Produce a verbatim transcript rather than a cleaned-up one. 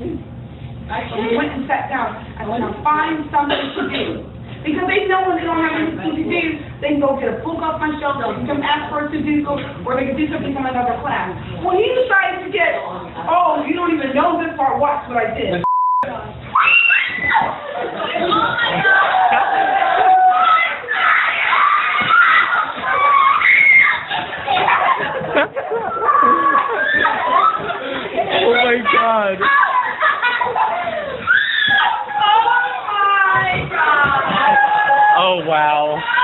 So we went and sat down. I said, now find something to do. Because they know when they don't have anything to do, they can go get a book off my shelf, or they can ask for a Sudoku, or they can do something from another class. Well, he decided to get, oh, you don't even know this part, watch what I did. Oh my God. Oh my God. Oh wow.